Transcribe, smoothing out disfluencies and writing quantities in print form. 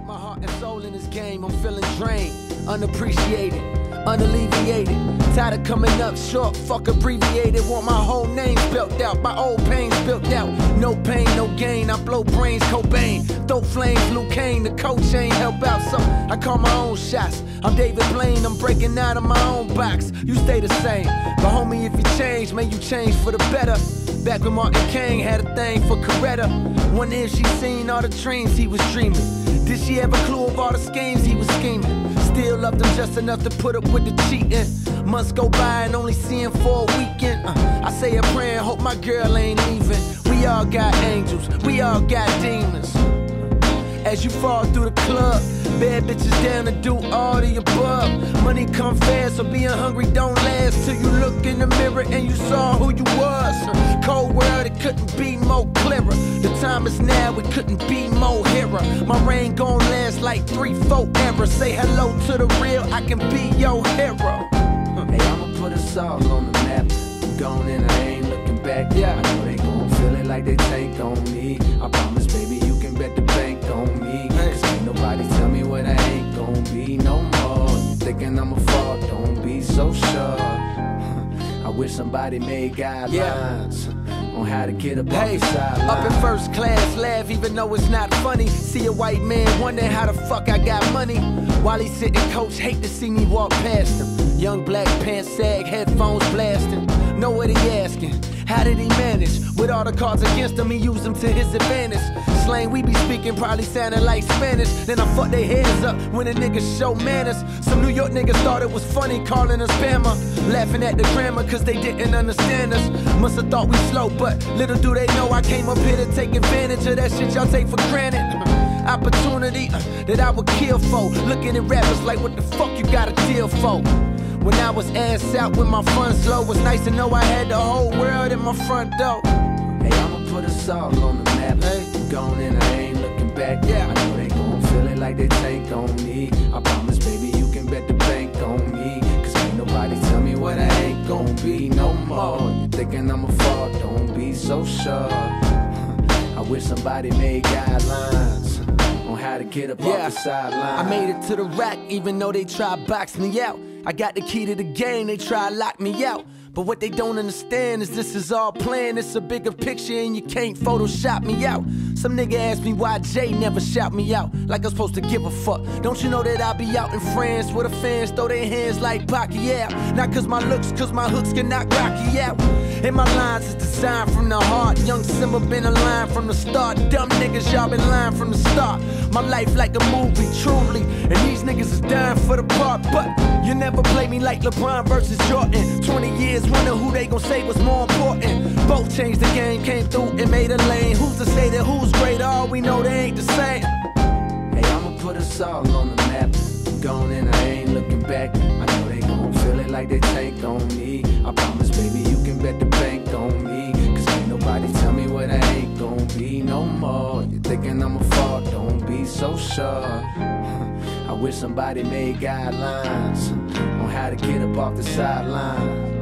my heart and soul in this game. I'm feeling drained, unappreciated, unalleviated. Tired of coming up short, fuck abbreviated. Want my whole name spelt out, my old pain spilled out. No pain, no gain, I blow brains, Cobain. Throat flames, Luke Kane, the coach ain't help out, so I call my own shots. I'm David Blaine, I'm breaking out of my own box. You stay the same, but homie, if you change, man, you change for the better. Back when Martin King had a thing for Coretta. Wonder if she seen all the dreams he was dreaming. Did she have a clue of all the schemes he was scheming? Still loved him just enough to put up with the cheating. Months go by and only see him for a weekend. I say a prayer and hope my girl ain't leaving. We all got angels, we all got demons. As you fall through the club, bad bitches down to do all the above. Money come fast, so being hungry don't last. Till you look in the mirror and you saw who you was. Cold world, it couldn't be more clearer. The time is now, it couldn't be more hero. My reign gon' last like 3-4 eras. Say hello to the real, I can be your hero. Hey, I'ma put us all on the map. I'm gone and I ain't looking back. Yeah. I know they gon' feel it like they tank on me. I promise, baby, you can bet the bank on me. Cause ain't nobody tell me what I ain't gon' be no more. You thinking I'ma fall, don't be so sure. I wish somebody made guidelines on how to get up off the sideline. Up in first class, laugh even though it's not funny. See a white man wondering how the fuck I got money. While he's sitting coach, hate to see me walk past him. Young black pants sag, headphones blasting. Know what he asking, how did he manage? With all the cards against him, he used them to his advantage. Slang we be speaking probably sounding like Spanish. Then I fuck their heads up when the niggas show manners. Some New York niggas thought it was funny calling us Bama. Laughing at the grammar cause they didn't understand us. Musta thought we slow, but little do they know I came up here to take advantage of that shit y'all take for granted. Opportunity that I would kill for. Looking at rappers like what the fuck you got a deal for? When I was ass out with my funds low, was nice to know I had the whole world in my front door. Hey, I'ma put us all on the map. Hey. Gone and I ain't looking back. Yeah. I know they gon' feel it like they tank on me. I promise, baby, you can bet the bank on me. Cause ain't nobody tell me what I ain't gon' be no more. You thinking I'ma fall, don't be so sure. I wish somebody made guidelines on how to get up off the sideline. I made it to the rack even though they tried box me out. I got the key to the game, they try to lock me out. But what they don't understand is this is all planned. It's a bigger picture and you can't Photoshop me out. Some nigga asked me why Jay never shout me out, like I'm supposed to give a fuck. Don't you know that I be out in France where the fans throw their hands like Pacquiao? Not cause my looks, cause my hooks can knock Rocky out. And my lines is designed from the heart. Young Simba been a line from the start. Dumb niggas, y'all been lying from the start. My life like a movie, truly. And these niggas is dying for the part. But you never play me like LeBron versus Jordan. 20 years, wonder who they gon' say was more important. Both changed the game, came through and made a lane. Who's to say that who's great? All we know they ain't the same. Hey, I'ma put us all on the map. Gone and I ain't looking back. I know they gon' feel it like they tank on me. I promise, baby, you can bet the bank on me. Cause ain't nobody tell me what I ain't gon' be no more. You thinking I'ma fall, don't be so sure. I wish somebody made guidelines on how to get up off the sideline.